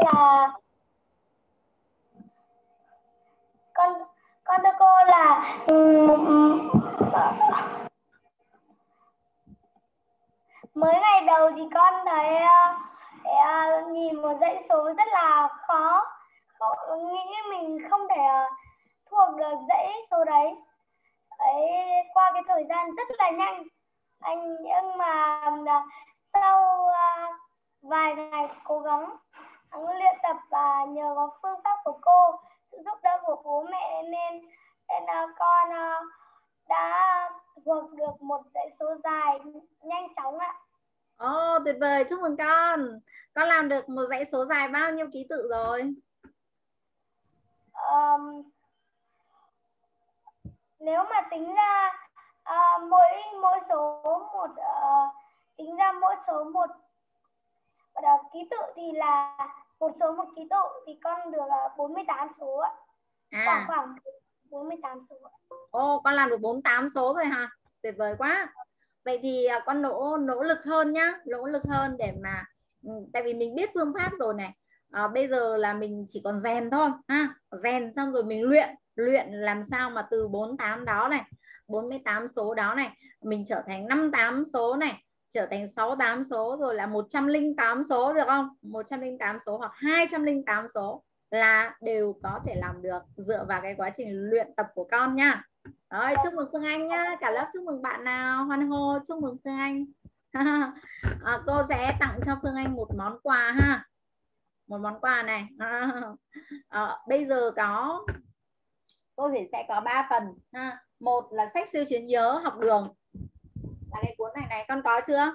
là con thưa cô là mới ngày đầu thì con thấy nhìn một dãy số rất là khó, nghĩ mình không thể thuộc được dãy số đấy. Qua cái thời gian rất là nhanh nhưng mà sau vài ngày cố gắng luyện tập và nhờ có phương pháp của cô, sự giúp đỡ của bố mẹ nên con đã thuộc được một dãy số dài nhanh chóng ạ. Ồ, tuyệt vời, chúc mừng con. Con làm được một dãy số dài bao nhiêu ký tự rồi? Nếu mà tính ra mỗi số một tính ra mỗi số một ký tự thì là một số một ký tự thì con được 48 số ạ. Khoảng 48 số. Ồ, con làm được 48 số rồi hả? Tuyệt vời quá. Vậy thì con nỗ lực hơn nhá, nỗ lực hơn để mà tại vì mình biết phương pháp rồi này. Bây giờ là mình chỉ còn rèn thôi ha, rèn xong rồi mình luyện làm sao mà từ 48 đó này, 48 số đó này, mình trở thành 58 số này, trở thành 68 số, rồi là 108 số, được không? 108 số hoặc 208 số là đều có thể làm được dựa vào cái quá trình luyện tập của con nha. Rồi, chúc mừng Phương Anh nhá. Cả lớp chúc mừng bạn nào hoan hô chúc mừng Phương Anh. Cô sẽ tặng cho Phương Anh một món quà ha. Một món quà này. Bây giờ cô sẽ có 3 phần ha. Một là sách siêu trí nhớ học đường. Là cái cuốn này con có chưa?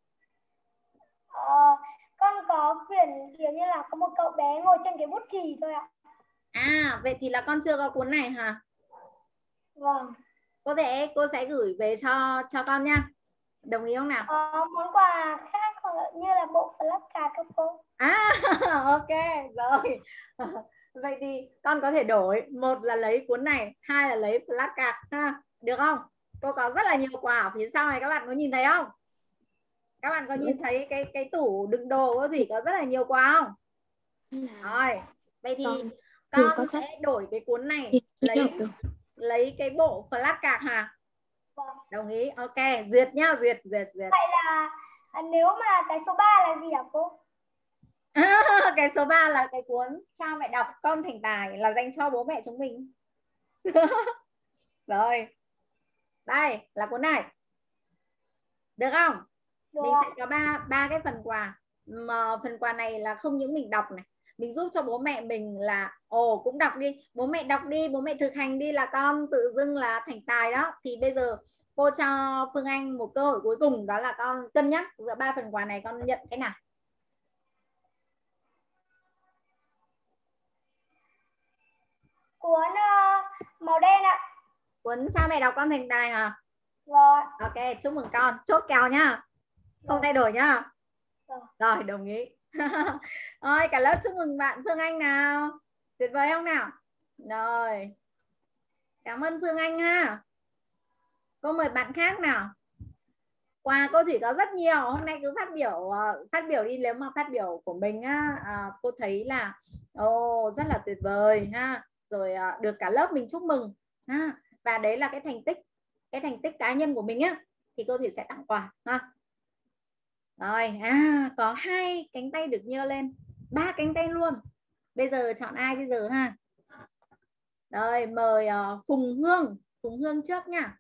Con có quyển kiểu như là có một cậu bé ngồi trên cái bút chì thôi ạ. Vậy thì là con chưa có cuốn này hả? Vâng. Cô sẽ gửi về cho con nha. Đồng ý không nào? Món quà khác như là bộ flashcard các cô. Ok rồi. Vậy thì con có thể đổi, một là lấy cuốn này, hai là lấy flashcard ha, được không? Cô có rất là nhiều quà ở phía sau này, các bạn có nhìn thấy không? Các bạn có nhìn thấy cái tủ đựng đồ của Thủy có rất là nhiều quà không? Rồi, vậy thì con sẽ đổi cái cuốn này, lấy cái bộ flashcard hả? Đồng ý, ok, duyệt nhá, duyệt. Vậy là nếu mà cái số 3 là gì hả cô? Cái số 3 là cái cuốn Cha mẹ đọc con thành tài, là dành cho bố mẹ chúng mình. Rồi, đây là cuốn này, được không? Được. Mình sẽ có ba cái phần quà, mà phần quà này là không những mình đọc này, mình giúp cho bố mẹ mình là cũng đọc đi, bố mẹ đọc đi, bố mẹ thực hành đi là con tự dưng là thành tài đó. Thì bây giờ cô cho Phương Anh một cơ hội cuối cùng, đó là con cân nhắc giữa 3 phần quà này con nhận cái nào? Cuốn màu đen ạ. Cuốn Cha mẹ đọc con thành tài hả? Vâng. Ok, chúc mừng con, chốt kèo nhá, không thay đổi nhá. Rồi, đồng ý. Rồi, cả lớp chúc mừng bạn Phương Anh nào, tuyệt vời không nào? Rồi, cảm ơn Phương Anh ha. Cô mời bạn khác nào. Quà cô chỉ có rất nhiều, hôm nay cứ phát biểu đi. Nếu mà phát biểu của mình á, cô thấy là rất là tuyệt vời ha, rồi được cả lớp mình chúc mừng ha, và đấy là cái thành tích cá nhân của mình á, thì cô thì sẽ tặng quà ha. Rồi, có 2 cánh tay được nhơ lên, 3 cánh tay luôn. Bây giờ chọn ai bây giờ ha? Rồi, mời Phùng Hương trước nha.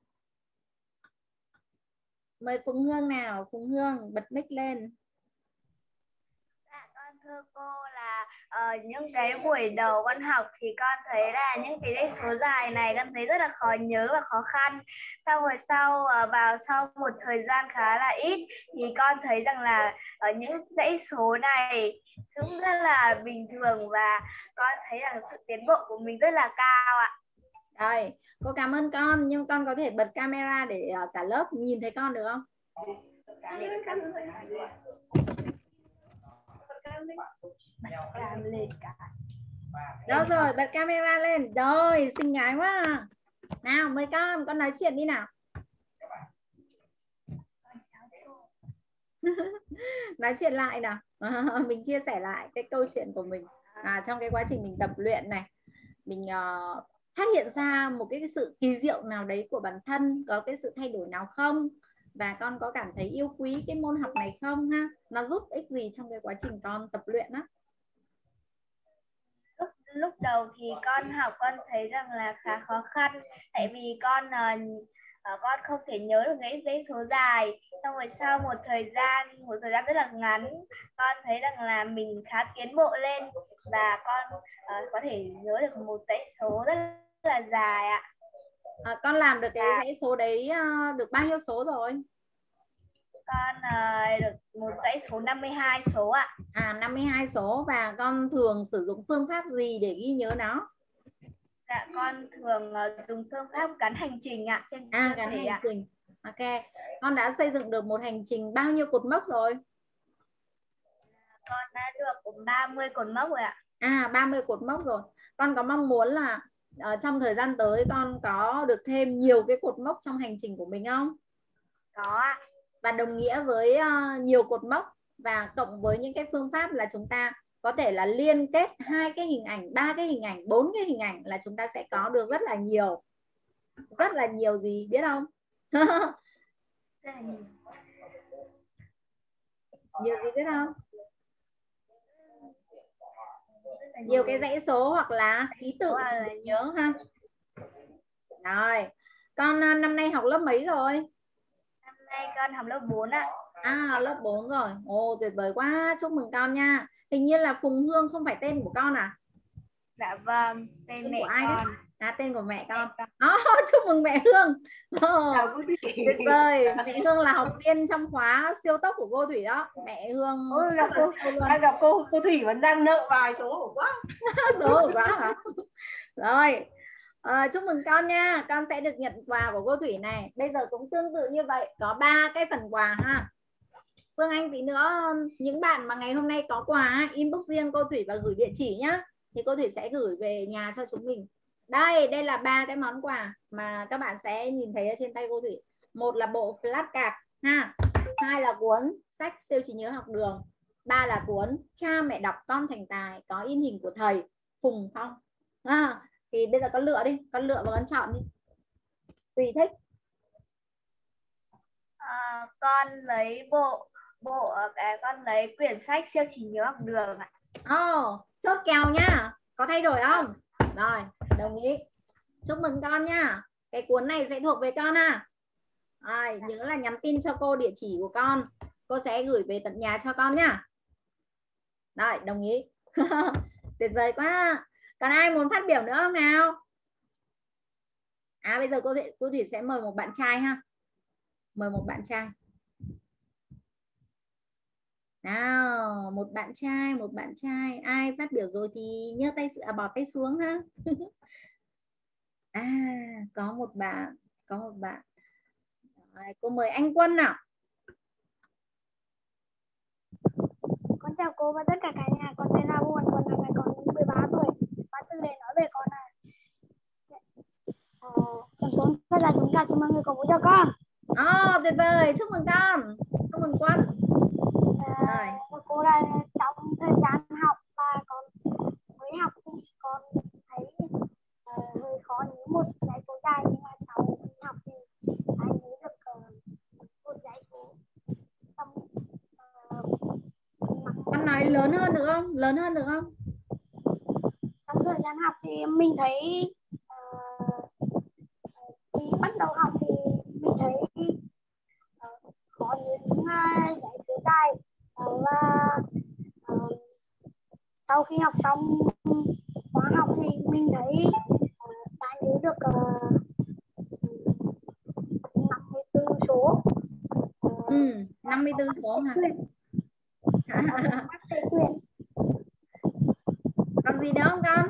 Mời Phùng Hương nào, Phùng Hương bật mic lên. Con thưa cô là những cái buổi đầu con học thì con thấy là những cái dãy số dài này con thấy rất là khó nhớ và khó khăn. Xong rồi sau một thời gian khá là ít thì con thấy rằng là những dãy số này cũng rất là bình thường và con thấy rằng sự tiến bộ của mình rất là cao ạ. Rồi, cô cảm ơn con, nhưng con có thể bật camera để cả lớp nhìn thấy con được không? Đó rồi, bật camera lên. Rồi, xinh gái quá. Nào, mời con nói chuyện đi nào. Nói chuyện lại nào. Mình chia sẻ lại cái câu chuyện của mình trong cái quá trình mình tập luyện này, mình phát hiện ra một cái sự kỳ diệu nào đấy của bản thân, có cái sự thay đổi nào không, và con có cảm thấy yêu quý cái môn học này không ha, nó giúp ích gì trong cái quá trình con tập luyện á? Lúc đầu thì con học con thấy rằng là khá khó khăn, tại vì con không thể nhớ được dãy số dài. Xong rồi sau một thời gian rất là ngắn, con thấy rằng là mình khá tiến bộ lên và con có thể nhớ được một dãy số rất là dài ạ. Con làm được cái dãy số đấy được bao nhiêu số rồi? Con được một dãy số 52 số ạ. 52 số. Và con thường sử dụng phương pháp gì để ghi nhớ nó? Dạ, con thường dùng phương pháp gắn hành trình ạ. Gắn hành trình. Ok. Con đã xây dựng được một hành trình bao nhiêu cột mốc rồi? Con đã được 30 cột mốc rồi ạ. 30 cột mốc rồi. Con có mong muốn là trong thời gian tới con có được thêm nhiều cái cột mốc trong hành trình của mình không? Có ạ. Và đồng nghĩa với nhiều cột mốc và cộng với những cái phương pháp là chúng ta có thể là liên kết 2 cái hình ảnh, 3 cái hình ảnh, 4 cái hình ảnh, là chúng ta sẽ có được rất là nhiều gì biết không? Nhiều gì biết không? Nhiều cái dãy số hoặc là ký tự để nhớ ha. Rồi, con năm nay học lớp mấy rồi? Năm nay con học lớp 4 ạ. Lớp 4 rồi. Ồ, tuyệt vời quá, chúc mừng con nha. Hình như là Phùng Hương không phải tên của con à? Dạ vâng, tên mẹ của ai con. Đấy? Tên của mẹ con. Chúc mừng mẹ Hương. Tuyệt vời. Mẹ Hương là học viên trong khóa siêu tốc của cô Thủy đó. Mẹ Hương đang gặp cô Thủy vẫn đang nợ vài số quá. Số quá hả? Rồi. Chúc mừng con nha. Con sẽ được nhận quà của cô Thủy này. Bây giờ cũng tương tự như vậy, có 3 cái phần quà ha. Phương Anh tí nữa những bạn mà ngày hôm nay có quà inbox riêng cô Thủy và gửi địa chỉ nhá, thì cô Thủy sẽ gửi về nhà cho chúng mình. Đây là 3 cái món quà mà các bạn sẽ nhìn thấy ở trên tay cô Thủy. Một là bộ flashcard ha, 2 là cuốn sách siêu trí nhớ học đường, 3 là cuốn Cha mẹ đọc con thành tài có in hình của thầy Phùng Phong. Thì bây giờ con lựa đi, con lựa và con chọn đi, tùy thích. Con lấy con lấy quyển sách siêu trí nhớ học đường ạ. Chốt kèo nhá, có thay đổi không? Rồi, đồng ý. Chúc mừng con nha. Cái cuốn này sẽ thuộc về con nhớ là nhắn tin cho cô địa chỉ của con, cô sẽ gửi về tận nhà cho con nhá. Rồi, đồng ý. Tuyệt vời quá. Còn ai muốn phát biểu nữa không nào? Bây giờ cô Thủy sẽ mời một bạn trai ha. Mời một bạn trai. Nào, một bạn trai. Ai phát biểu rồi thì nhớ tay bỏ tay xuống ha. Có một bạn. Rồi, cô mời anh Quân nào. Con chào cô và tất cả cả nhà. Con tên là Buồn, con năm nay con 13 tuổi. Và từ để nói về con này. Con Tuấn rất là dũng cảm, xin mọi người cổ vũ cho con. Tuyệt vời, chúc mừng con. Chúc mừng Quân. Cô là trong thời gian học và con mới học thì con thấy hơi khó nhớ một dãy số dài, nhưng mà sau khi học thì anh nhớ được một dãy số. Con nói lớn hơn được không? Trong thời gian học thì mình thấy khi bắt đầu học thì mình thấy khó nhớ những dãy số dài, và sau khi học xong khóa học thì mình thấy đã nhớ được 54 số. 54 số hả? Còn gì nữa không con?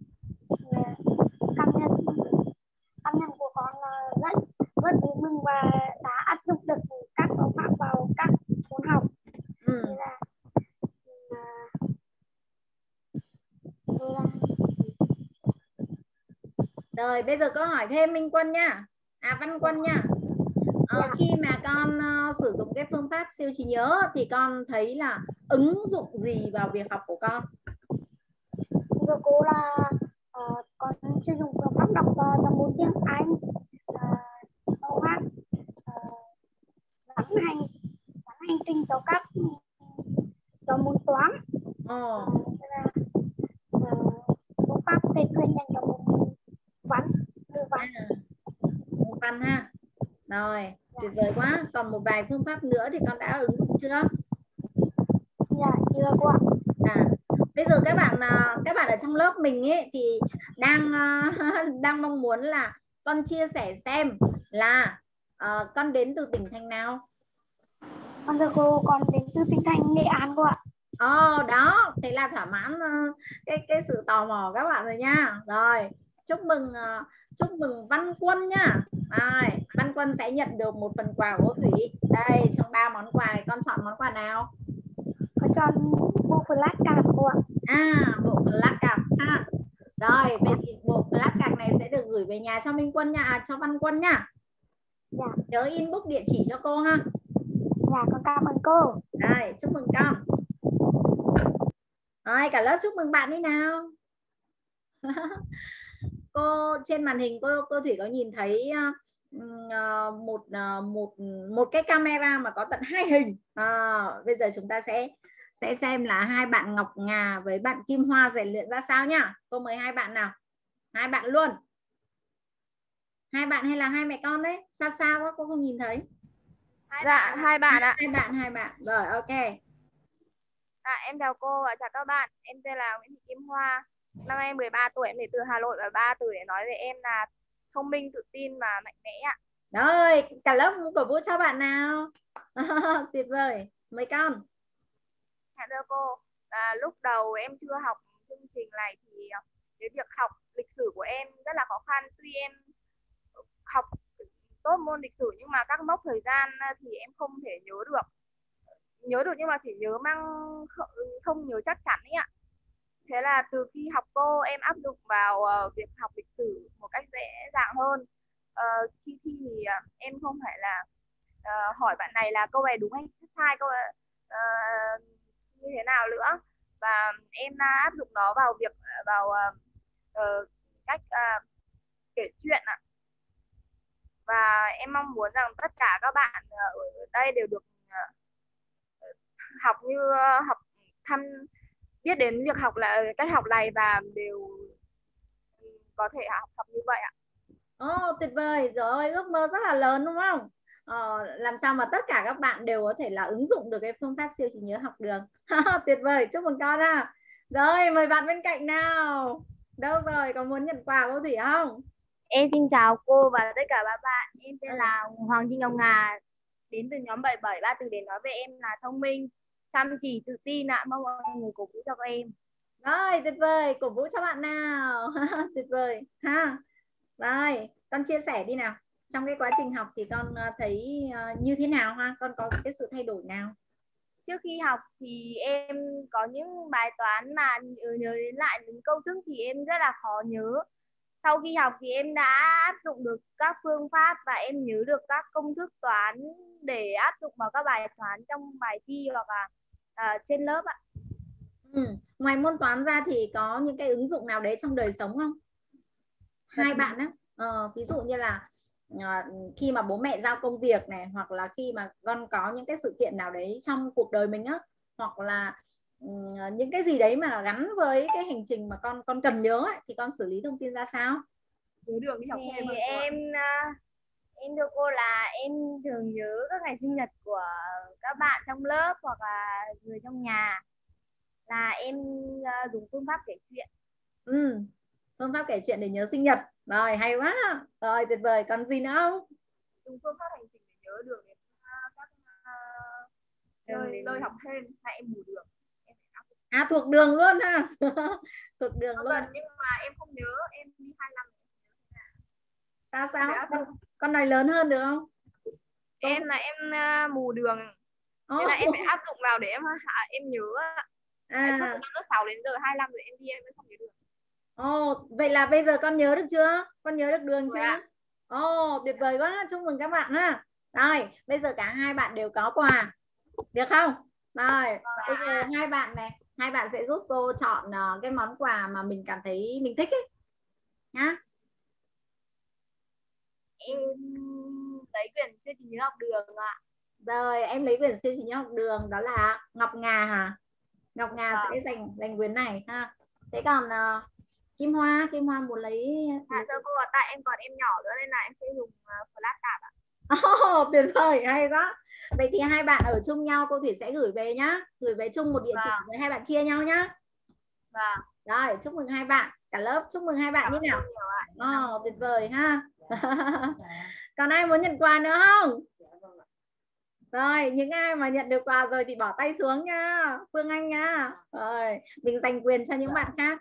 Cảm nhận của con là rất vui mừng và đã áp dụng được các phương pháp vào các môn học. Rồi bây giờ câu hỏi thêm Minh Quân nha. Văn Quân nha. Khi mà con sử dụng cái phương pháp siêu trí nhớ thì con thấy là ứng dụng gì vào việc học của con? Thưa cô là con sử dụng phương pháp đọc trong môn tiếng Anh, câu hát, gắn hành trình cho các cho môn toán. Phương pháp kể chuyện dành cho môn văn, ngữ văn. Môn văn ha. Rồi, tuyệt vời quá. Còn một vài phương pháp nữa thì con đã ứng dụng chưa? Dạ, chưa cô ạ. Bây giờ các bạn ở trong lớp mình ấy thì đang mong muốn là con chia sẻ xem là con đến từ tỉnh thành nào? Con thưa cô, con đến từ tỉnh thành Nghệ An cô ạ. Đó, thế là thỏa mãn cái sự tò mò các bạn rồi nha. Rồi, chúc mừng Văn Quân nhá. Văn Quân sẽ nhận được một phần quà của Thủy. Đây, trong 3 món quà con chọn món quà nào? Con chọn bộ flashcard cô ạ. Bộ flashcard ha. Rồi, vậy thì bộ flashcard này sẽ được gửi về nhà cho Minh Quân nha, cho Văn Quân nha. Dạ. Nhớ inbox địa chỉ cho cô ha. Dạ, con cảm ơn cô. Rồi, chúc mừng con. Rồi, cả lớp chúc mừng bạn đi nào. Cô trên màn hình cô Thủy có nhìn thấy một cái camera mà có tận 2 hình. Bây giờ chúng ta sẽ xem là hai bạn Ngọc Ngà với bạn Kim Hoa rèn luyện ra sao nhá. Cô mời hai bạn nào. Hai bạn luôn. Hai bạn hay là hai mẹ con đấy? Xa xa quá cô không nhìn thấy. Dạ, hai bạn ạ. Hai bạn. Rồi, ok. Em chào cô và chào các bạn. Em tên là Nguyễn Thị Kim Hoa. Năm nay em 13 tuổi, em đến từ Hà Nội và 3 từ để nói về em là thông minh, tự tin và mạnh mẽ ạ. Rồi, cả lớp cổ vũ cho bạn nào. Tuyệt vời. Mời con. Dạ thưa cô, lúc đầu em chưa học chương trình này thì cái việc học lịch sử của em rất là khó khăn. Tuy em học tốt môn lịch sử nhưng mà các mốc thời gian thì em không thể nhớ được nhưng mà chỉ nhớ không nhớ chắc chắn ấy ạ. Thế là từ khi học cô em áp dụng vào việc học lịch sử một cách dễ dàng hơn. Khi thi thì em không phải là hỏi bạn này là câu này đúng hay sai, câu như thế nào nữa, và em áp dụng nó vào việc cách kể chuyện ạ. Và em mong muốn rằng tất cả các bạn ở đây đều được học như biết đến việc học là cách học này và đều có thể học như vậy ạ. Tuyệt vời rồi, ước mơ rất là lớn đúng không? Làm sao mà tất cả các bạn đều có thể là ứng dụng được cái phương pháp siêu trí nhớ học đường. Tuyệt vời, chúc mừng con à. Rồi, mời bạn bên cạnh nào. Đâu rồi, có muốn nhận quà của Thủy không? Em xin chào cô và tất cả các bạn. Em tên là Hoàng Thị Ngọc Ngà, đến từ nhóm 77. 3 từ để nói về em là thông minh, chăm chỉ, tự tin ạ. Mong mọi người cổ vũ cho các em. Rồi, tuyệt vời, cổ vũ cho bạn nào. Tuyệt vời ha. Rồi, con chia sẻ đi nào. Trong cái quá trình học thì con thấy như thế nào ha? Con có cái sự thay đổi nào? Trước khi học thì em có những bài toán mà nhớ đến lại những câu thức thì em rất là khó nhớ. Sau khi học thì em đã áp dụng được các phương pháp và em nhớ được các công thức toán để áp dụng vào các bài toán trong bài thi hoặc là trên lớp ạ. Ngoài môn toán ra thì có những cái ứng dụng nào đấy trong đời sống không? Hai bạn á, ví dụ như là khi mà bố mẹ giao công việc này, hoặc là khi mà con có những cái sự kiện nào đấy trong cuộc đời mình á, hoặc là những cái gì đấy mà gắn với cái hành trình mà con cần nhớ ấy, thì con xử lý thông tin ra sao? Nhớ đường đi học thêm thì em thưa cô là em thường nhớ các ngày sinh nhật của các bạn trong lớp hoặc là người trong nhà, là em dùng phương pháp kể chuyện. Phương pháp kể chuyện để nhớ sinh nhật. Rồi, hay quá. Rồi, tuyệt vời. Còn gì nữa không? Dùng phương pháp hành trình để nhớ đường đến các nơi học thêm, hay em bù đường. Thuộc đường luôn ha. Thuộc đường luôn. Nhưng mà em không nhớ, em đi 2 năm. Sao? Con nói lớn hơn được không? Em mù đường. Thế là em phải áp dụng vào để em nhớ. Suốt từ năm lớp 6 đến giờ 2 năm rồi em đi em mới không nhớ được. Vậy là bây giờ con nhớ được chưa? Con nhớ được đường chưa? Tuyệt vời quá, chúc mừng các bạn ha. Rồi, bây giờ cả hai bạn đều có quà. Được không? Rồi, bây giờ hai bạn này, hai bạn sẽ giúp cô chọn cái món quà mà mình cảm thấy mình thích ấy nhá. Em lấy quyển siêu trí nhớ học đường ạ. Rồi, em lấy quyển siêu trí nhớ học đường, đó là Ngọc Ngà hả? Ngọc Ngà sẽ dành quyển này ha. Thế còn Kim Hoa muốn lấy. Thưa cô, tại em còn em nhỏ nữa nên là em sẽ dùng flashcard ạ. Tuyệt vời, hay quá. Vậy thì hai bạn ở chung nhau, cô Thủy sẽ gửi về nhá, gửi về chung một địa chỉ rồi hai bạn chia nhau nhá. Vâng. Rồi, chúc mừng hai bạn, cả lớp chúc mừng hai bạn như nào. Tuyệt vời ha. Còn ai muốn nhận quà nữa không? Rồi, những ai mà nhận được quà rồi thì bỏ tay xuống nha, Phương Anh nha. Rồi, mình dành quyền cho những bạn khác.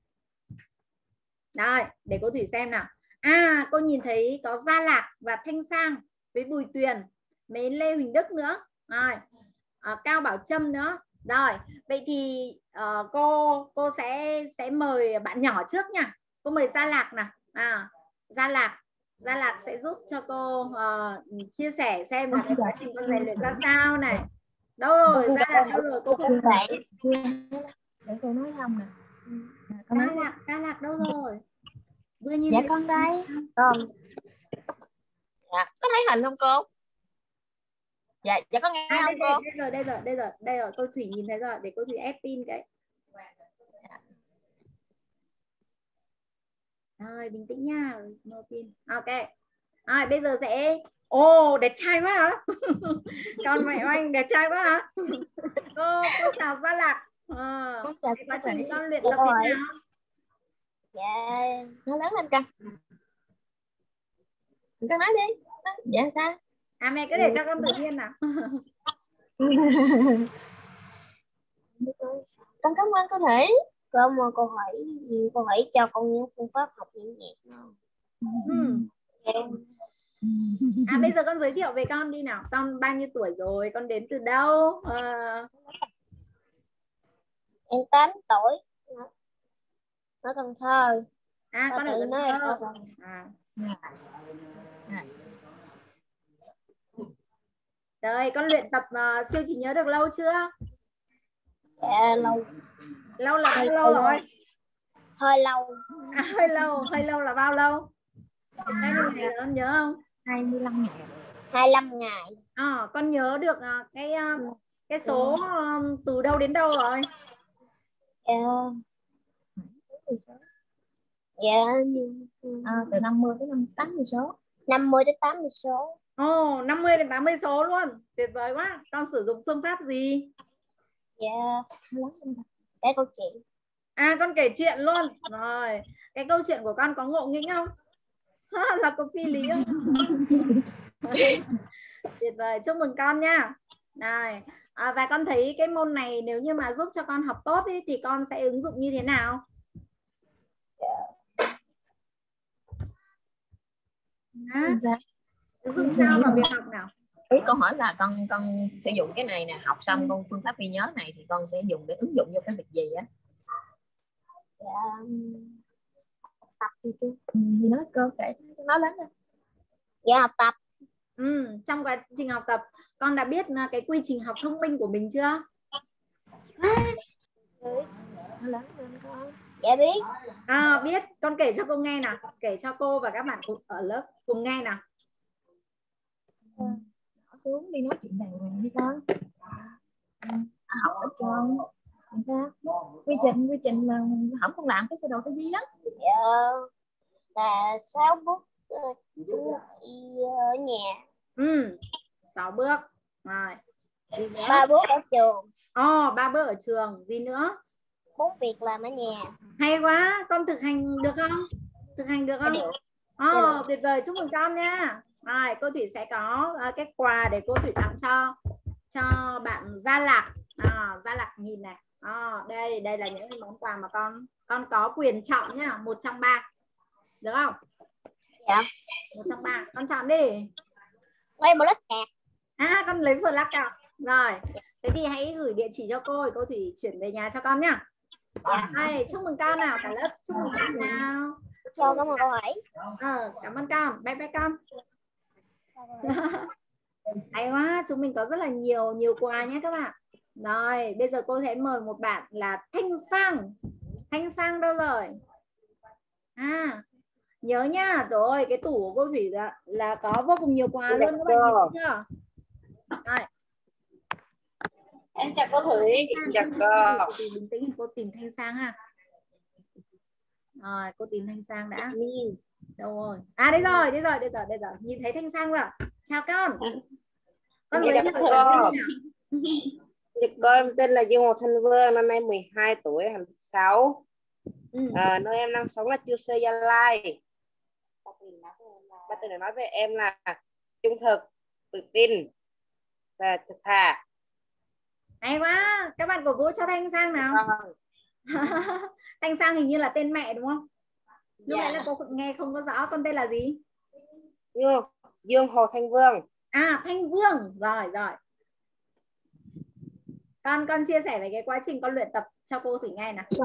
Rồi, để cô Thủy xem nào. Cô nhìn thấy có Gia Lạc và Thanh Sang với Bùi Tuyền, với Lê Huỳnh Đức nữa. Rồi, Cao Bảo Trâm nữa. Rồi, vậy thì cô sẽ mời bạn nhỏ trước nha. Cô mời Gia Lạc nào. Gia Lạc sẽ giúp cho cô chia sẻ xem là cái quá trình con rèn luyện ra sao này. Đâu rồi, Gia Lạc đâu rồi? Cô không phải. Để cô nói không nè. Gia Lạc đâu rồi? Vừa nhìn Dạ thấy con đây. Con. Dạ, có thấy hình không cô? Dạ có nghe không cô? Đây rồi, cô Thủy nhìn thấy rồi, để cô Thủy ép pin cái. Rồi, bình tĩnh nha, no pin. Ok. Rồi, bây giờ sẽ đẹp trai quá hả? Con mẹ anh đẹp trai quá hả? Cô chào Gia Lạc. Quá trình con luyện tập thế nào? Dạ, nó lớn lên con. Con nói đi. Dạ sao? Mẹ cứ để cho con tự nhiên nào. Con cảm ơn cô Thủy. Cảm ơn cô hỏi gì? Cô hỏi cho con những phương pháp học nhẹ nhàng. Bây giờ con giới thiệu về con đi nào. Con bao nhiêu tuổi rồi? Con đến từ đâu? Em 8 tuổi. Ở Cần Thơ. Con ở Cần Thơ. Rồi, con luyện tập siêu trí nhớ được lâu chưa? Dạ, lâu. Lâu là bao lâu rồi? Hơi lâu. Hơi lâu là bao lâu? 20 ngày rồi, con nhớ không? 25 ngày. 25 ngày. Con nhớ được cái số từ đâu đến đâu rồi? Từ 50 tới 80 số. 50 đến 80 số. 50 đến 80 số luôn. Tuyệt vời quá. Con sử dụng phương pháp gì? Dạ, cái câu chuyện. Con kể chuyện luôn. Rồi, cái câu chuyện của con có ngộ nghĩnh không? Là có phi lý không? Tuyệt vời, chúc mừng con nha. Này, và con thấy cái môn này nếu như mà giúp cho con học tốt ý, thì con sẽ ứng dụng như thế nào? Ứng dụng sao vào việc học nào? Câu hỏi là con sử dụng cái này nè, học xong con phương pháp ghi nhớ này thì con sẽ dùng để ứng dụng vô cái việc gì á? Tập gì nói cô kể nói lớn lên. Dạ, học tập. Trong quá trình học tập con đã biết cái quy trình học thông minh của mình chưa? Lớn lên con. Dạ biết. Biết. Con kể cho cô nghe nào, kể cho cô và các bạn ở lớp cùng nghe nào. Xuống đi nói chuyện đàng hoàng đi con. Học ở trường sao quy trình mà không con làm cái sơ đồ tư duy lắm. Dạ là 6 bước ở nhà. 6 bước rồi. 3 bước ở trường. 3 bước ở trường. Gì nữa? 4 việc làm ở nhà. Hay quá. Con thực hành được không? Thực hành được không? Tuyệt vời, chúc mừng con nha. Rồi, cô Thủy sẽ có cái quà để cô Thủy tặng cho bạn Gia Lạc. Gia Lạc nhìn này. Đây là những món quà mà con có quyền chọn nhá, 1 trong 3. Được không? Dạ. 1 trong 3. Con chọn đi. Lấy một lít cạc. Con lấy một lát cạc. Rồi. Thế thì hãy gửi địa chỉ cho cô Thủy chuyển về nhà cho con nhá. Đây, chúc mừng con nào, cả lớp chúc mừng con nào. Con cảm ơn cô hỏi. Cảm ơn con. Bye bye con. Hay quá, chúng mình có rất là nhiều quà nhé các bạn. Rồi, bây giờ cô sẽ mời một bạn là Thanh Sang. Thanh Sang đâu rồi? Nhớ nha, rồi cái tủ của cô Thủy là có vô cùng nhiều quà luôn các bạn nhớ chưa? Rồi. Em chào cô Thủy. Chào cô. Bình tĩnh, cô tìm Thanh Sang ha. Rồi, cô tìm Thanh Sang đã. Đâu rồi? Đây rồi. Nhìn thấy Thanh Sang rồi. Chào con. Con lấy con tên là Dương Ngọc Thanh Vương, năm nay 12 tuổi, hành 6. Nơi em đang sống là Chiêu Sê, Gia Lai. Ba từ để nói với em là trung thực, tự tin và thực thà. Hay quá, các bạn cổ vũ cho Thanh Sang nào. Thanh Sang hình như là tên mẹ đúng không? Lúc nãy là cô nghe không có rõ. Con tên là gì? Dương Hồ Thanh Vương. Thanh Vương. Rồi. Con chia sẻ về cái quá trình con luyện tập cho cô Thủy nghe nào.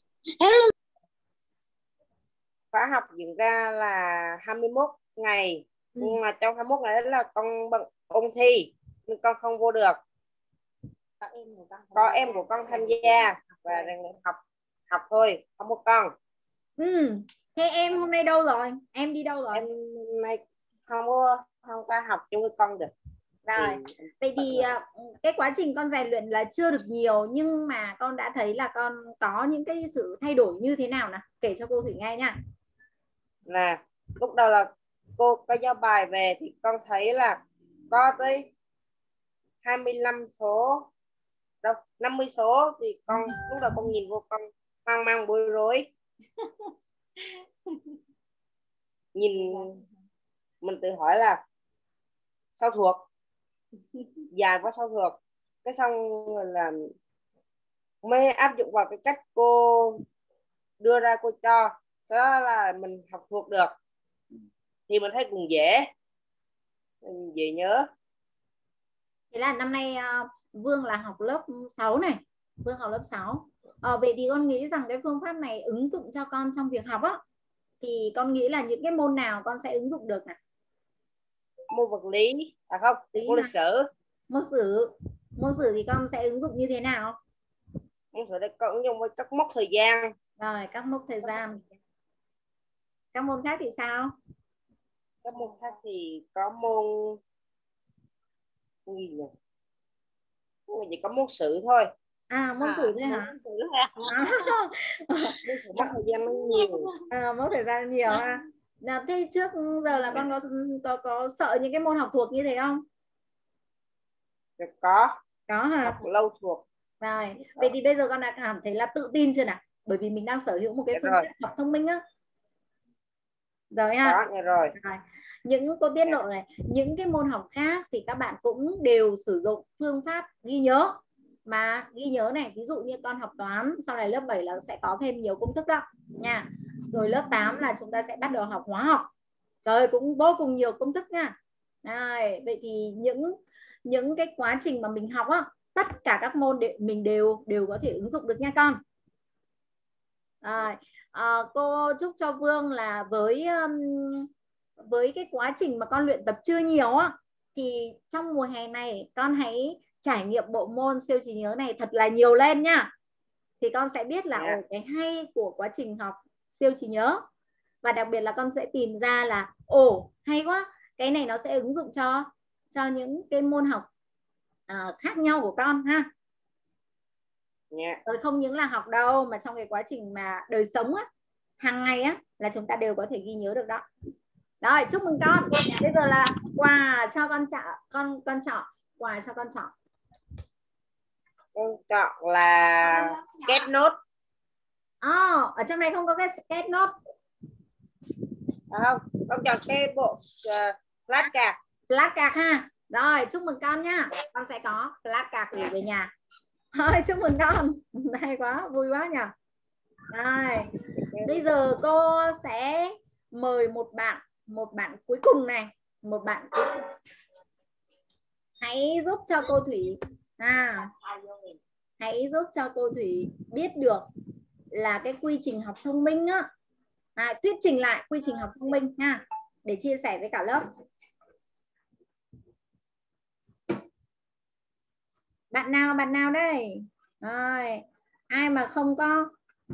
Khóa học diễn ra là 21 ngày. Nhưng mà trong 21 ngày đó là con bận ôn thi nên con không vô được. Có em của con tham gia và học thôi, không có con. Thế em hôm nay đâu rồi? Em đi đâu rồi? Em nay không có học chung với con được. Rồi, vậy thì cái quá trình con rèn luyện là chưa được nhiều, nhưng mà con đã thấy là con có những cái sự thay đổi như thế nào nào? Kể cho cô Thủy nghe nha. Là lúc đầu là cô có giao bài về thì con thấy là có tới 25 số, đâu 50 số thì con lúc đầu con nhìn vô con hoang mang bối rối. Nhìn mình tự hỏi là sao thuộc, dài quá sao thuộc. Cái xong là mới áp dụng vào cái cách cô đưa ra, cô cho, sau đó là mình học thuộc được thì mình thấy cũng dễ nhớ. Thế là năm nay Vương là học lớp 6 này. Vương học lớp 6. Vậy thì con nghĩ rằng cái phương pháp này ứng dụng cho con trong việc học á, thì con nghĩ là những cái môn nào con sẽ ứng dụng được nào? Môn vật lý, không? Môn lịch sử. Môn sử thì con sẽ ứng dụng như thế nào? Môn sử đây con ứng dụng với các mốc thời gian. Rồi, các mốc thời gian. Các môn khác thì sao? Các môn khác thì có môn gì nhỉ? Chỉ có môn sử thôi. Môn sử thôi hả? Môn sử mốc thời gian nó nhiều. Mốc thời gian nhiều ha. Thế trước giờ là con có sợ những cái môn học thuộc như thế không? Có hả? Học lâu thuộc. Rồi, vậy thì bây giờ con đã cảm thấy là tự tin chưa nào? Bởi vì mình đang sở hữu một cái phương pháp học thông minh á. Rồi ha. Rồi. Những cô tiết lộ này, những cái môn học khác thì các bạn cũng đều sử dụng phương pháp ghi nhớ. Mà ghi nhớ này, ví dụ như con học toán, sau này lớp 7 là sẽ có thêm nhiều công thức đó nha. Rồi lớp 8 là chúng ta sẽ bắt đầu học hóa học. Trời, cũng vô cùng nhiều công thức nha. Vậy thì những cái quá trình mà mình học á, tất cả các môn mình đều có thể ứng dụng được nha con. Cô chúc cho Vương là với cái quá trình mà con luyện tập chưa nhiều á, thì trong mùa hè này con hãy trải nghiệm bộ môn siêu trí nhớ này thật là nhiều lên nha. Thì con sẽ biết là cái hay của quá trình học siêu trí nhớ. Và đặc biệt là con sẽ tìm ra là hay quá, cái này nó sẽ ứng dụng cho những cái môn học khác nhau của con ha. Rồi không những là học đâu, mà trong cái quá trình mà đời sống á, hàng ngày á, là chúng ta đều có thể ghi nhớ được đó. Rồi, chúc mừng con. Bây giờ là quà cho con chọn. Quà cho con chọn. Con chọn là sketch note. Ở trong này không có cái sketch note. Không, con chọn cái bộ flashcard. Flashcard ha. Rồi, chúc mừng con nhá. Con sẽ có flashcard gửi về nhà. Thôi, chúc mừng con. Hay quá, vui quá nhỉ. Rồi, bây giờ cô sẽ mời một bạn cuối cùng này. Một bạn cuối cùng. Hãy giúp cho cô Thủy hãy giúp cho cô Thủy biết được là cái quy trình học thông minh á. Thuyết trình lại quy trình học thông minh nha, để chia sẻ với cả lớp. Bạn nào đây? Rồi, ai mà không có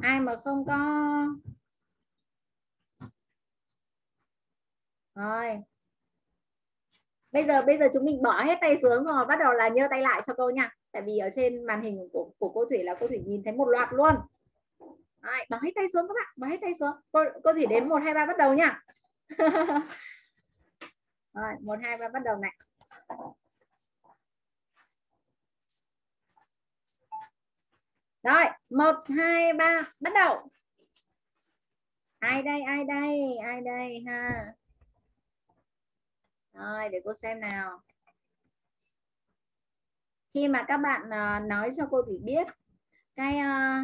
rồi. Bây giờ chúng mình bỏ hết tay xuống rồi bắt đầu là nhơ tay lại cho cô nha. Tại vì ở trên màn hình của cô Thủy là cô Thủy nhìn thấy một loạt luôn. Rồi, bỏ hết tay xuống các bạn, bỏ hết tay xuống. Cô Thủy đến 1 2 3 bắt đầu nha. Rồi, 1 2 3 bắt đầu này. Rồi, 1 2 3 bắt đầu. Ai đây ha. Rồi, để cô xem nào. Khi mà các bạn nói cho cô Thủy biết cái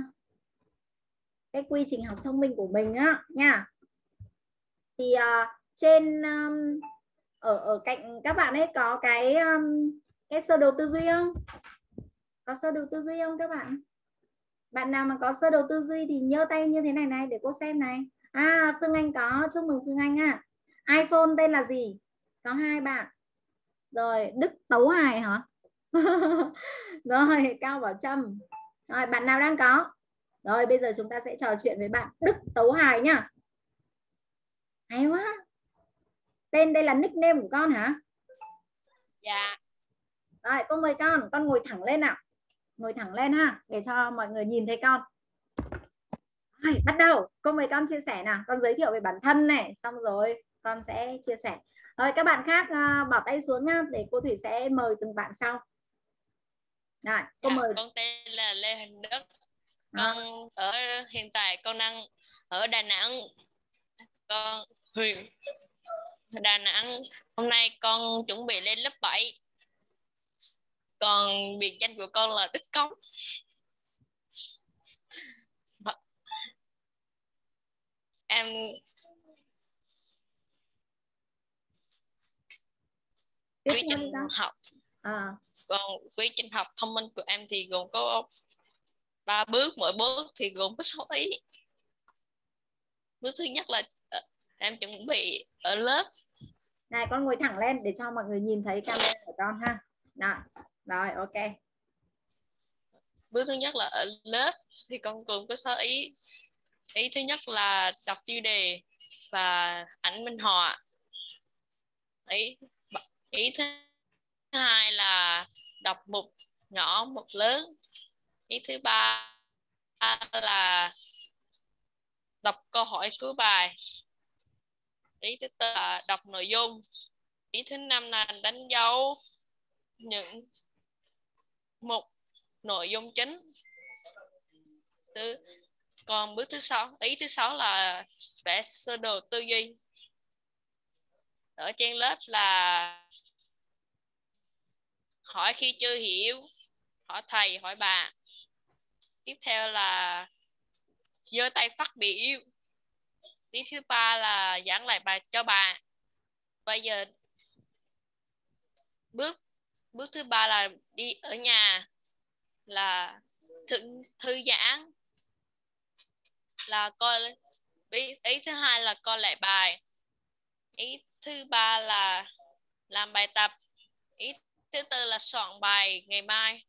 quy trình học thông minh của mình á nha, thì trên ở cạnh các bạn ấy có cái sơ đồ tư duy không? Có sơ đồ tư duy không các bạn? Bạn nào mà có sơ đồ tư duy thì nhớ tay như thế này này để cô xem này. Phương Anh có, chúc mừng Phương Anh à. iPhone tên là gì? Có 2 bạn. Rồi, Đức Tấu Hải hả? Rồi, Cao Bảo Trâm. Rồi, bạn nào đang có? Rồi, bây giờ chúng ta sẽ trò chuyện với bạn Đức Tấu Hải nhá. Hay quá. Tên đây là nickname của con hả? Dạ. Rồi, cô mời con ngồi thẳng lên nào. Ngồi thẳng lên ha, để cho mọi người nhìn thấy con. Rồi, bắt đầu, cô mời con chia sẻ nào. Con giới thiệu về bản thân này, xong rồi con sẽ chia sẻ. Rồi, các bạn khác bỏ tay xuống nhá, để cô Thủy sẽ mời từng bạn sau. Rồi, cô mời. Con tên là Lê Huỳnh Đức. Con hiện tại con đang ở Đà Nẵng. Con huyện Đà Nẵng. Hôm nay con chuẩn bị lên lớp 7. Còn biệt danh của con là Đức Công. Em quy trình học còn quy trình học thông minh của em thì gồm có 3 bước, mỗi bước thì gồm có 6 ý. Bước thứ nhất là em chuẩn bị ở lớp. Này, con ngồi thẳng lên để cho mọi người nhìn thấy camera của con ha. Rồi, ok. Bước thứ nhất là ở lớp thì con gồm có 6 ý. Ý thứ nhất là đọc tiêu đề và ảnh minh họa. Ý thứ hai là đọc mục nhỏ, mục lớn. Ý thứ ba là đọc câu hỏi cuối bài. Ý thứ tư là đọc nội dung. Ý thứ năm là đánh dấu những mục nội dung chính. Còn bước thứ 6, ý thứ 6 là vẽ sơ đồ tư duy. Ở trên lớp là hỏi khi chưa hiểu, hỏi thầy, hỏi bà. Tiếp theo là giơ tay phát biểu. Ý thứ ba là giảng lại bài cho bà. Bây giờ bước thứ ba là đi ở nhà, là thư giãn, là coi. Ý thứ hai là coi lại bài. Ý thứ ba là làm bài tập. Ý thứ tư là soạn bài ngày mai.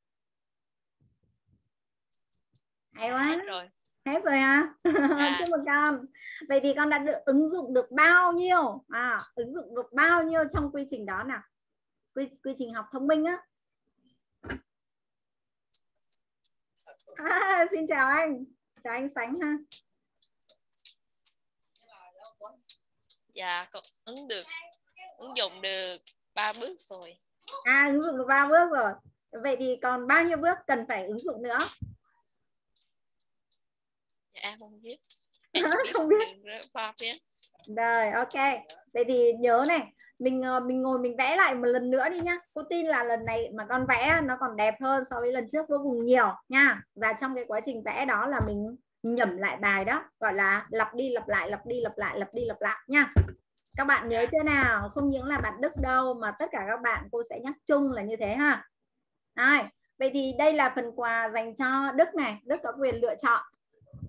Hay quá. Hết rồi. Hết rồi hả? Chúc mừng con. Vậy thì con đã ứng dụng được bao nhiêu? Ứng dụng được bao nhiêu trong quy trình đó nào? Quy trình học thông minh á. Xin chào anh. Chào anh Sánh ha. Dạ, con ứng dụng được 3 bước rồi. Ứng dụng được 3 bước rồi. Vậy thì còn bao nhiêu bước cần phải ứng dụng nữa? Dạ, em không biết. Em chỉ biết không biết. 3 bước. Rồi, ok. Vậy thì nhớ này, mình ngồi mình vẽ lại một lần nữa đi nhá. Cô tin là lần này mà con vẽ nó còn đẹp hơn so với lần trước vô cùng nhiều nha. Và trong cái quá trình vẽ đó là mình nhẩm lại bài đó, gọi là lặp đi lặp lại, lặp đi lặp lại, lặp đi lặp lại nha. Các bạn nhớ chưa nào? Không những là bạn Đức đâu mà tất cả các bạn cô sẽ nhắc chung là như thế ha. Rồi, vậy thì đây là phần quà dành cho Đức này. Đức có quyền lựa chọn.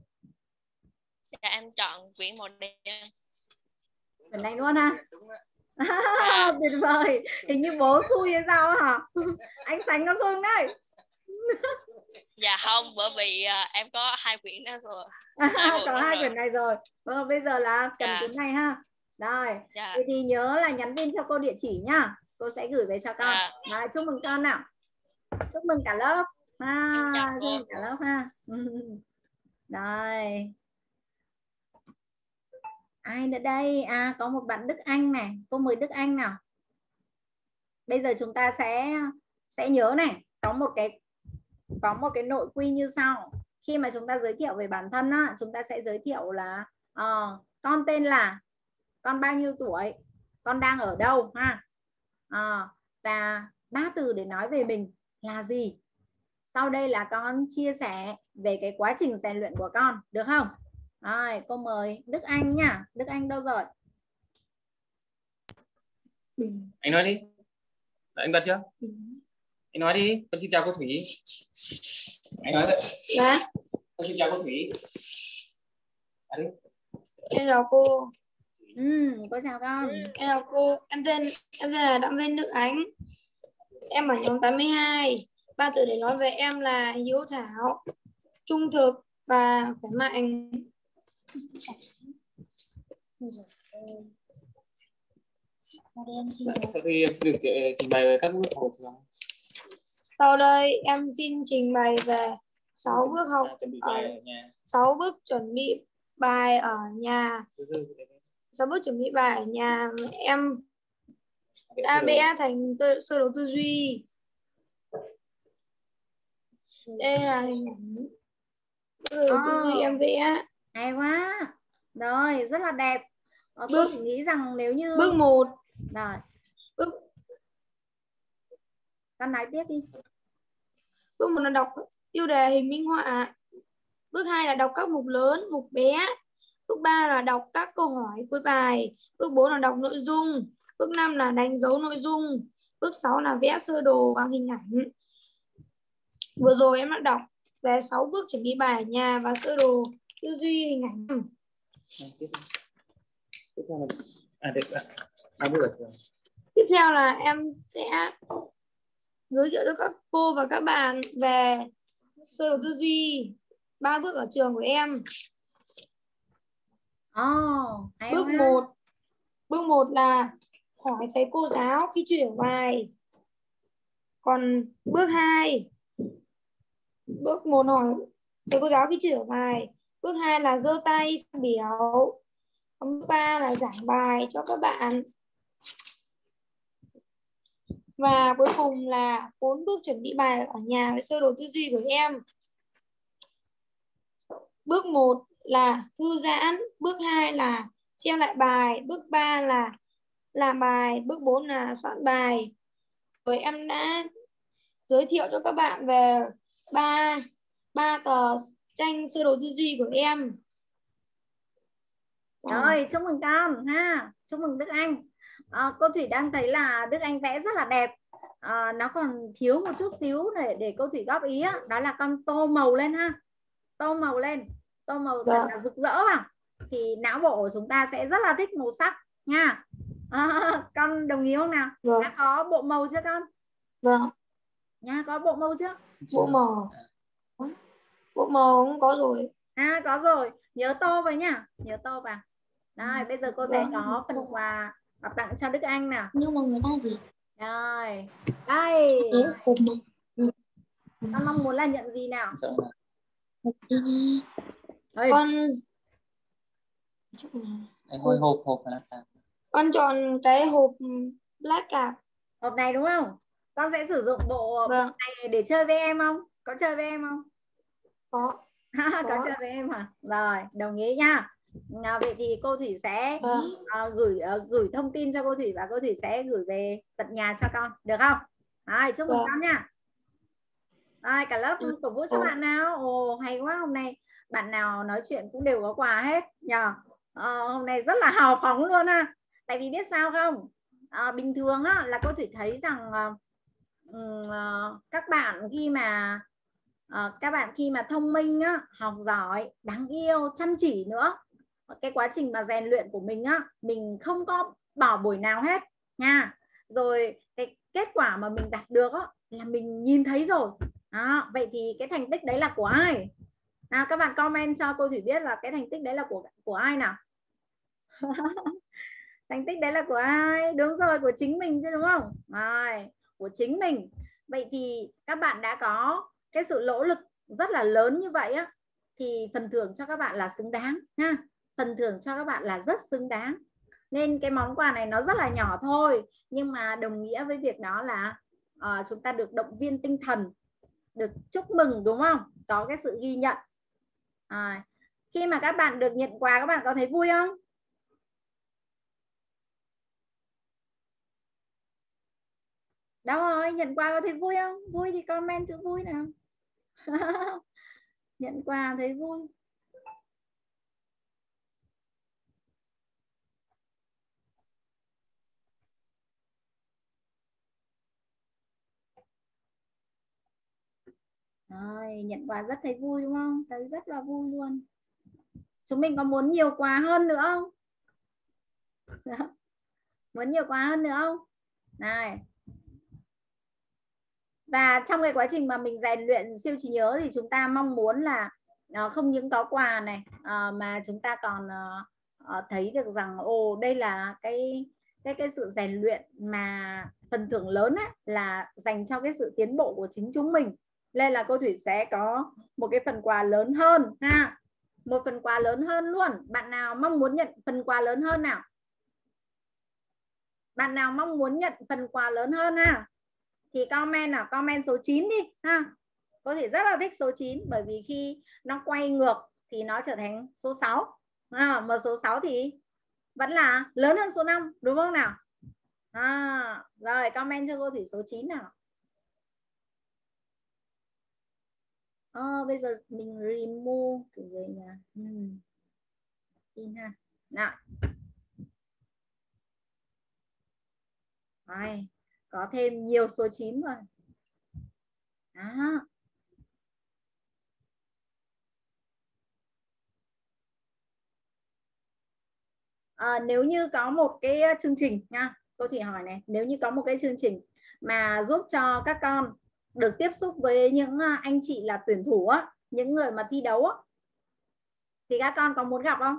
Dạ, em chọn quyển màu đen. Phần này luôn ha. Tuyệt vời. Hình như bố xui hay sao hả? Anh Sánh có xui không đấy? Dạ không, bởi vì em có 2 quyển đó rồi. Có 2 quyển này rồi. Vâng, bây giờ là cầm Dạ. cuốn này ha. Rồi. Dạ. Vậy thì nhớ là nhắn tin cho cô địa chỉ nhá. Cô sẽ gửi về cho con. Dạ. Rồi, chúc mừng con nào. Chúc mừng cả lớp. Em chào Chúc cô. mừng cả lớp ha. Rồi. Ai nữa đây? À, có một bạn Đức Anh này. Cô mời Đức Anh nào. Bây giờ chúng ta sẽ nhớ này, có một cái nội quy như sau. Khi mà chúng ta giới thiệu về bản thân á, chúng ta sẽ giới thiệu là con tên là, con bao nhiêu tuổi, con đang ở đâu ha, và 3 từ để nói về mình là gì. Sau đây là con chia sẻ về cái quá trình rèn luyện của con, được không? Rồi, cô mời Đức Anh nhá. Đức Anh đâu rồi? Anh nói đi. Anh bật chưa? Anh nói đi. Con xin chào cô Thủy. Anh nói đấy. Dạ. Con xin chào cô Thủy. Đi. Em chào cô. Cô chào con. Em chào cô. Em tên là Đặng Danh Đức Ánh. Em ở nhóm 82. 3 từ để nói về em là hiếu thảo, trung thực và khỏe mạnh. Sau đây em xin được trình bày về các bước học trường. Sau đây em xin trình bày về 6 bước học, 6 bước chuẩn bị bài ở nhà. 6 bước chuẩn bị bài ở nhà. Em đã vẽ thành sơ đồ tư duy. Đây là hình ảnh sơ đồ tư duy em vẽ. Hay quá. Rồi, rất là đẹp. Tôi chỉ nghĩ rằng nếu như bước 1. Rồi. Con nói tiếp đi. Bước 1 là đọc tiêu đề hình minh họa. Bước 2 là đọc các mục lớn, mục bé. Bước 3 là đọc các câu hỏi cuối bài. Bước 4 là đọc nội dung. Bước 5 là đánh dấu nội dung. Bước 6 là vẽ sơ đồ bằng hình ảnh. Vừa rồi em đã đọc về 6 bước chuẩn bị bài ở nhà và sơ đồ tư duy hình ảnh. Tiếp theo là em sẽ giới thiệu cho các cô và các bạn về sơ đồ tư duy 3 bước ở trường của em. Bước 1 là hỏi thầy cô giáo khi chưa hiểu bài. Còn bước 2, bước 1 hỏi thầy cô giáo khi chưa hiểu bài. Bước 2 là giơ tay phát biểu. Còn bước 3 là giảng bài cho các bạn. Và cuối cùng là 4 bước chuẩn bị bài ở nhà với sơ đồ tư duy của em. Bước 1 là thư giãn, bước 2 là xem lại bài, bước 3 là làm bài, bước 4 là soạn bài. Rồi em đã giới thiệu cho các bạn về ba tờ tranh sơ đồ tư duy của em. Rồi, chúc mừng con ha. Chúc mừng Đức Anh. Cô Thủy đang thấy là Đức Anh vẽ rất là đẹp. Nó còn thiếu một chút xíu để cô Thủy góp ý á. Đó là con tô màu lên ha. Tô màu lên. Tô màu thật là rực rỡ vào. Thì não bộ của chúng ta sẽ rất là thích màu sắc nha. Con đồng ý không nào? Đã có bộ màu chưa con? Vâng. Nha, có bộ màu chưa? Bộ màu cũng có rồi. Có rồi. Nhớ tô vào nhá. Nhớ tô vào. Rồi, bây giờ cô sẽ có phần quà tặng cho Đức Anh nào. Nhưng mà người ta gì? Rồi. Đây. Con mong muốn là nhận gì nào? Con hộp con chọn cái hộp Black Card. Hộp này đúng không? Con sẽ sử dụng bộ này để chơi với em không? Có chơi với em không? Có. Có chơi với em hả? Rồi, đồng ý nha. Vậy thì cô Thủy sẽ gửi thông tin cho cô Thủy và cô Thủy sẽ gửi về tận nhà cho con, được không? Rồi, chúc mừng con nha. Rồi, cả lớp cổ vũ cho bạn nào. Ồ, hay quá, hôm nay bạn nào nói chuyện cũng đều có quà hết nhờ. Hôm nay rất là hào phóng luôn ha. Tại vì biết sao không? Bình thường á, là cô Thủy thấy rằng các bạn khi mà thông minh á, học giỏi, đáng yêu, chăm chỉ nữa, cái quá trình mà rèn luyện của mình á, mình không có bỏ buổi nào hết nha. Rồi cái kết quả mà mình đạt được đó, là mình nhìn thấy rồi đó. Vậy thì cái thành tích đấy là của ai? Nào các bạn comment cho cô Thủy biết là cái thành tích đấy là của ai nào. Thành tích đấy là của ai? Đúng rồi, của chính mình chứ, đúng không? Rồi, của chính mình. Vậy thì các bạn đã có cái sự nỗ lực rất là lớn như vậy á, thì phần thưởng cho các bạn là xứng đáng ha. Phần thưởng cho các bạn là rất xứng đáng. Nên cái món quà này nó rất là nhỏ thôi, nhưng mà đồng nghĩa với việc đó là chúng ta được động viên tinh thần, được chúc mừng, đúng không? Có cái sự ghi nhận. Khi mà các bạn được nhận quà, các bạn có thấy vui không? Đâu rồi, nhận quà có thấy vui không? Vui thì comment chữ vui nào. Nhận quà thấy vui. Rồi, nhận quà rất thấy vui đúng không? Thấy rất là vui luôn. Chúng mình có muốn nhiều quà hơn nữa không? Muốn nhiều quà hơn nữa không? Này. Và trong cái quá trình mà mình rèn luyện siêu trí nhớ thì chúng ta mong muốn là không những có quà này mà chúng ta còn thấy được rằng đây là cái sự rèn luyện mà phần thưởng lớn ấy, là dành cho cái sự tiến bộ của chính chúng mình. Nên là cô Thủy sẽ có một cái phần quà lớn hơn ha. Một phần quà lớn hơn luôn. Bạn nào mong muốn nhận phần quà lớn hơn nào? Bạn nào mong muốn nhận phần quà lớn hơn ha? Thì comment nào, comment số 9 đi ha. Có thể rất là thích số 9, bởi vì khi nó quay ngược thì nó trở thành số 6. Mà số 6 thì vẫn là lớn hơn số 5, đúng không nào? Rồi comment cho cô Thủy số 9 nào. Bây giờ mình remove kiểu gì nhỉ? In ha. Nào. Rồi, có thêm nhiều số 9 rồi. Đó. Nếu như có một cái chương trình nha, cô Thủy hỏi này, nếu như có một cái chương trình mà giúp cho các con được tiếp xúc với những anh chị là tuyển thủ á, những người mà thi đấu á, thì các con có muốn gặp không?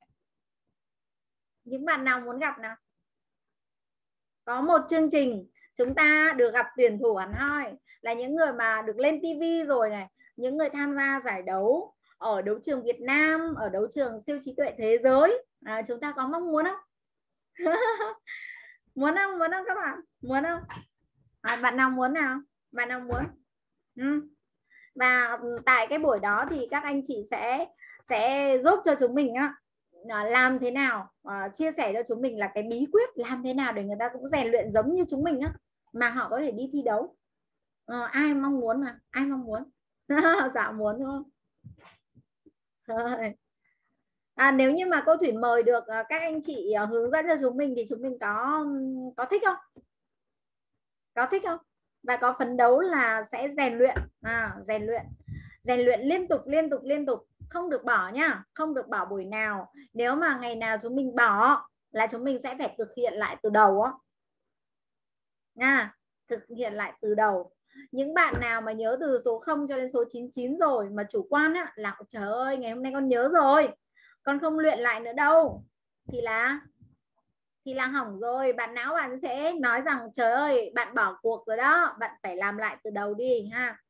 Những bạn nào muốn gặp nào? Có một chương trình chúng ta được gặp tuyển thủ hẳn hoi, là những người mà được lên TV rồi này, những người tham gia giải đấu ở đấu trường Việt Nam, ở đấu trường siêu trí tuệ thế giới. Chúng ta có mong muốn không? Muốn không? Muốn không các bạn? Muốn không? Bạn nào muốn nào? Bạn nào muốn? Và tại cái buổi đó thì các anh chị sẽ giúp cho chúng mình á, làm thế nào, chia sẻ cho chúng mình là cái bí quyết làm thế nào để người ta cũng rèn luyện giống như chúng mình á, mà họ có thể đi thi đấu. Ai mong muốn mà? Ai mong muốn? Dạ muốn đúng không? Nếu như mà cô Thủy mời được các anh chị hướng dẫn cho chúng mình thì chúng mình có thích không? Có thích không? Và có phấn đấu là sẽ rèn luyện, rèn luyện liên tục, không được bỏ nhá, không được bỏ buổi nào. Nếu mà ngày nào chúng mình bỏ là chúng mình sẽ phải thực hiện lại từ đầu á nha, thực hiện lại từ đầu. Những bạn nào mà nhớ từ số 0 cho đến số 99 rồi mà chủ quan á, là trời ơi ngày hôm nay con nhớ rồi, con không luyện lại nữa đâu, thì là hỏng rồi. Bạn não bạn sẽ nói rằng trời ơi bạn bỏ cuộc rồi đó, bạn phải làm lại từ đầu đi ha.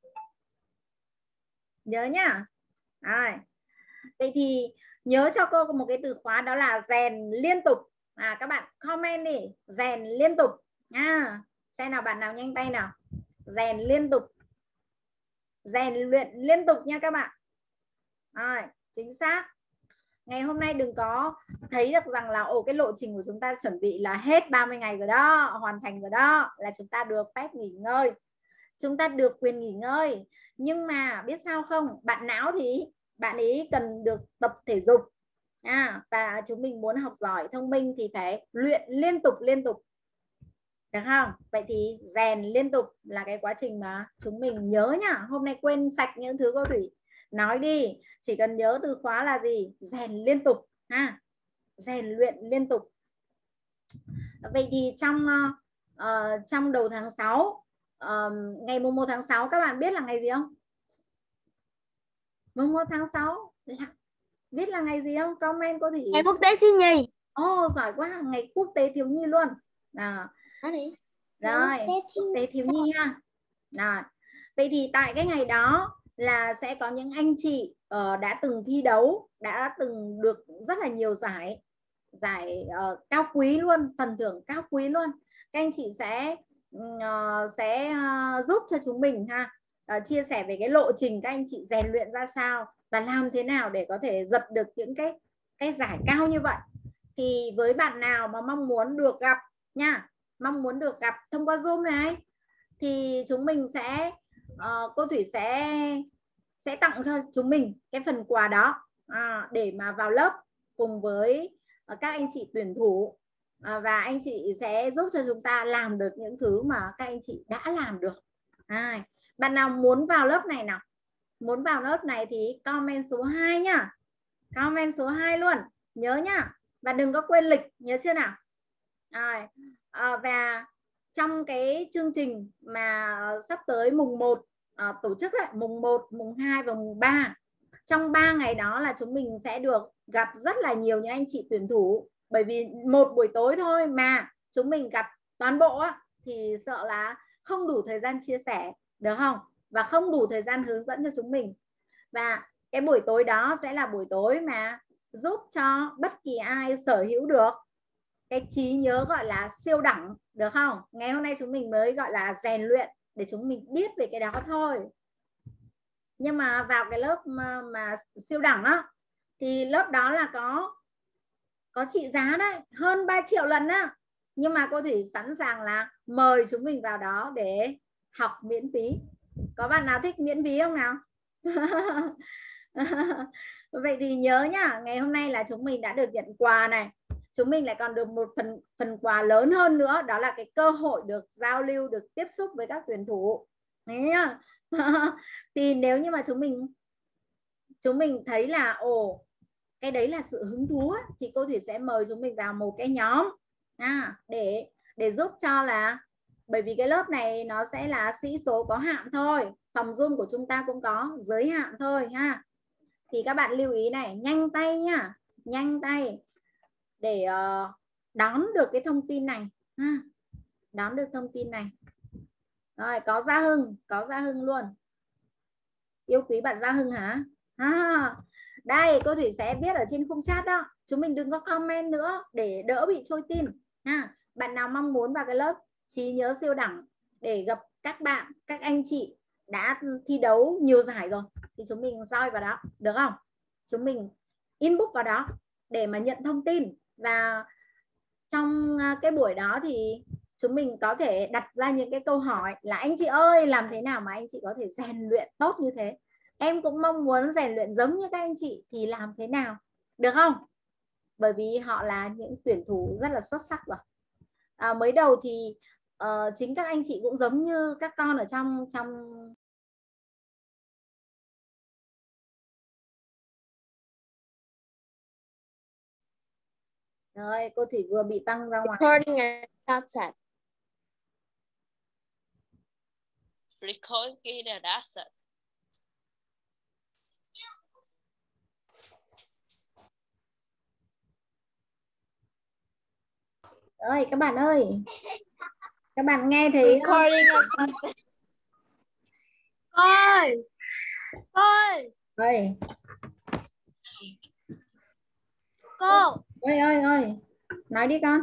Nhớ nhá. Vậy thì nhớ cho cô một cái từ khóa, đó là rèn liên tục. Các bạn comment đi, rèn liên tục nha. Xem nào bạn nào nhanh tay nào. Rèn liên tục, rèn luyện liên tục nha các bạn. Chính xác. Ngày hôm nay đừng có thấy được rằng là cái lộ trình của chúng ta chuẩn bị là hết 30 ngày rồi đó, hoàn thành rồi đó, là chúng ta được phép nghỉ ngơi, chúng ta được quyền nghỉ ngơi. Nhưng mà biết sao không, bạn não thì bạn ấy cần được tập thể dục và chúng mình muốn học giỏi thông minh thì phải luyện liên tục, được không? Vậy thì rèn liên tục là cái quá trình mà chúng mình nhớ nhá. Hôm nay quên sạch những thứ cô Thủy nói đi, chỉ cần nhớ từ khóa là gì? Rèn liên tục rèn luyện liên tục. Vậy thì trong đầu tháng 6, ngày mùng 1 tháng 6 các bạn biết là ngày gì không? Mùng 1 tháng 6 biết là ngày gì không? Comment cô Thủy. Ngày quốc tế thiếu nhi. Giỏi quá, ngày quốc tế thiếu nhi luôn. Đó đi. Rồi, quốc tế thiếu nhi ha. Rồi. Vậy thì tại cái ngày đó là sẽ có những anh chị đã từng thi đấu, đã từng được rất là nhiều giải cao quý luôn, phần thưởng cao quý luôn. Các anh chị sẽ giúp cho chúng mình ha, chia sẻ về cái lộ trình các anh chị rèn luyện ra sao và làm thế nào để có thể giật được những cái giải cao như vậy. Thì với bạn nào mà mong muốn được gặp nha, mong muốn được gặp thông qua Zoom này, thì chúng mình sẽ cô Thủy sẽ tặng cho chúng mình cái phần quà đó để mà vào lớp cùng với các anh chị tuyển thủ, và anh chị sẽ giúp cho chúng ta làm được những thứ mà các anh chị đã làm được. Bạn nào muốn vào lớp này nào? Muốn vào lớp này thì comment số 2 nhá. Comment số 2 luôn. Nhớ nhá. Và đừng có quên lịch, nhớ chưa nào? Và trong cái chương trình mà sắp tới mùng 1 tổ chức lại, mùng 1, mùng 2 và mùng 3. Trong 3 ngày đó là chúng mình sẽ được gặp rất là nhiều những anh chị tuyển thủ. Bởi vì một buổi tối thôi mà chúng mình gặp toàn bộ thì sợ là không đủ thời gian chia sẻ, được không? Và không đủ thời gian hướng dẫn cho chúng mình. Và cái buổi tối đó sẽ là buổi tối mà giúp cho bất kỳ ai sở hữu được cái trí nhớ gọi là siêu đẳng, được không? Ngày hôm nay chúng mình mới gọi là rèn luyện để chúng mình biết về cái đó thôi. Nhưng mà vào cái lớp mà siêu đẳng á, thì lớp đó là có trị giá đấy, hơn 3 triệu lần á. Nhưng mà cô Thủy sẵn sàng là mời chúng mình vào đó để học miễn phí. Có bạn nào thích miễn phí không nào? Vậy thì nhớ nhá, ngày hôm nay là chúng mình đã được nhận quà này. Chúng mình lại còn được một phần quà lớn hơn nữa, đó là cái cơ hội được giao lưu, được tiếp xúc với các tuyển thủ. Đấy nhá. Thì nếu như mà chúng mình thấy là cái đấy là sự hứng thú ấy, thì cô Thủy sẽ mời chúng mình vào một cái nhóm để giúp cho là, bởi vì cái lớp này nó sẽ là sĩ số có hạn thôi, phòng Zoom của chúng ta cũng có giới hạn thôi ha. Thì các bạn lưu ý này, nhanh tay nhá, nhanh tay để đón được cái thông tin này ha. Đón được thông tin này. Rồi, có Gia Hưng luôn. Yêu quý bạn Gia Hưng hả? Đây, cô Thủy sẽ viết ở trên khung chat đó. Chúng mình đừng có comment nữa để đỡ bị trôi tin ha. Bạn nào mong muốn vào cái lớp trí nhớ siêu đẳng để gặp các bạn, các anh chị đã thi đấu nhiều giải rồi thì chúng mình join vào đó, được không? Chúng mình inbox vào đó để mà nhận thông tin. Và trong cái buổi đó thì chúng mình có thể đặt ra những cái câu hỏi là anh chị ơi, làm thế nào mà anh chị có thể rèn luyện tốt như thế? Em cũng mong muốn rèn luyện giống như các anh chị thì làm thế nào? Được không? Bởi vì họ là những tuyển thủ rất là xuất sắc rồi. Mới đầu thì chính các anh chị cũng giống như các con ở trong Rồi, cô Thủy vừa bị băng ra ngoài. Recording outside. Record cái đã set. Ơi các bạn ơi, các bạn nghe thấy Recording outside. ơi. Cô Ơi, nói đi con.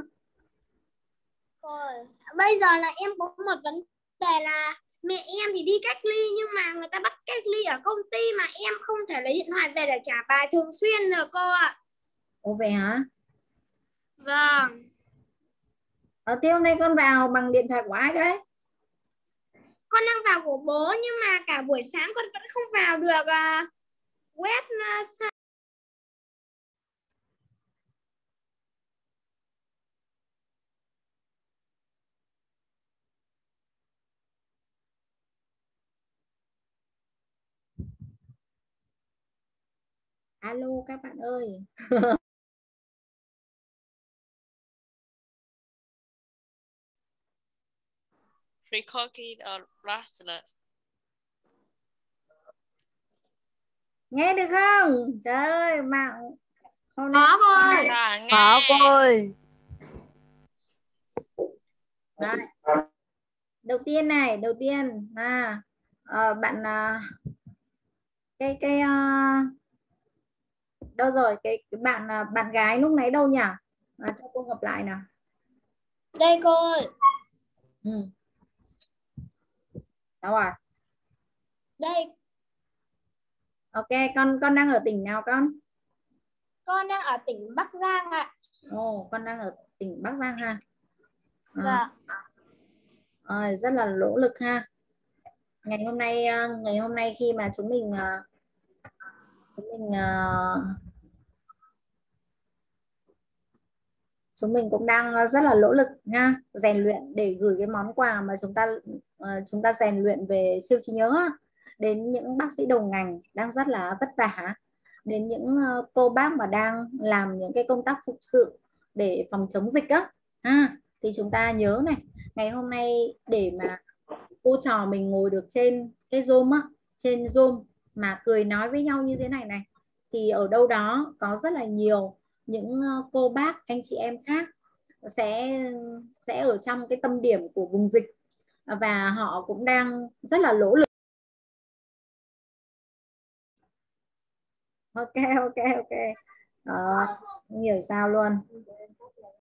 Bây giờ là em có một vấn đề là mẹ em thì đi cách ly nhưng mà người ta bắt cách ly ở công ty mà em không thể lấy điện thoại về để trả bài thường xuyên được cô ạ. Ồ vậy hả? Vâng. Thế hôm nay con vào bằng điện thoại của ai đấy? Con đang vào của bố nhưng mà cả buổi sáng con vẫn không vào được web. Alo các bạn ơi. recording bracelet. Nghe được không? Trời ơi, mạng hôm nay Có cô ơi. Rồi, nghe. Có cô ơi. Đấy. Đầu tiên bạn đâu rồi cái bạn gái lúc nãy đâu nhỉ? Cho cô gặp lại nào. Đây cô ơi. Ừ. Đâu rồi? Đây, Ok, con đang ở tỉnh nào con? con đang ở tỉnh Bắc Giang ạ. Ồ, con đang ở tỉnh Bắc Giang ha. Dạ. Rất là nỗ lực ha. Ngày hôm nay khi mà chúng mình cũng đang rất là nỗ lực nha, rèn luyện để gửi cái món quà mà chúng ta rèn luyện về siêu trí nhớ đến những bác sĩ đầu ngành đang rất là vất vả, đến những cô bác mà đang làm những cái công tác phục sự để phòng chống dịch á. Thì chúng ta nhớ này, ngày hôm nay để mà cô trò mình ngồi được trên cái Zoom á, trên Zoom mà cười nói với nhau như thế này này, thì ở đâu đó có rất là nhiều những cô bác anh chị em khác sẽ ở trong cái tâm điểm của vùng dịch, và họ cũng đang rất là nỗ lực. Ok. Hiểu sao luôn.